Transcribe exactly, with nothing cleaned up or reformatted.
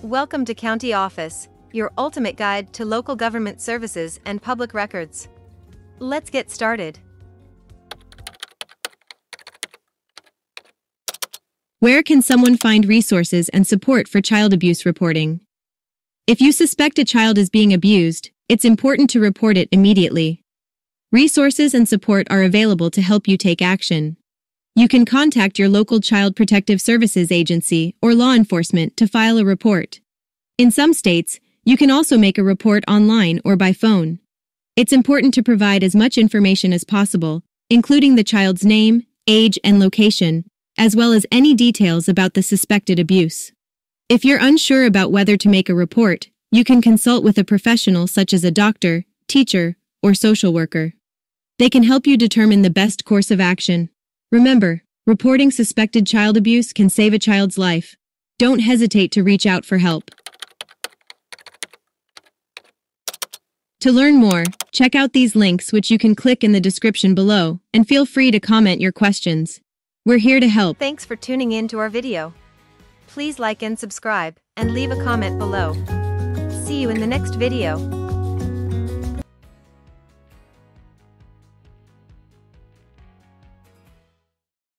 Welcome to County Office, your ultimate guide to local government services and public records. Let's get started. Where can someone find resources and support for child abuse reporting? If you suspect a child is being abused, it's important to report it immediately. Resources and support are available to help you take action. You can contact your local Child Protective Services agency or law enforcement to file a report. In some states, you can also make a report online or by phone. It's important to provide as much information as possible, including the child's name, age, and location, as well as any details about the suspected abuse. If you're unsure about whether to make a report, you can consult with a professional such as a doctor, teacher, or social worker. They can help you determine the best course of action. Remember, reporting suspected child abuse can save a child's life. Don't hesitate to reach out for help. To learn more, check out these links which you can click in the description below, and feel free to comment your questions. We're here to help. Thanks for tuning in to our video. Please like and subscribe, and leave a comment below. See you in the next video.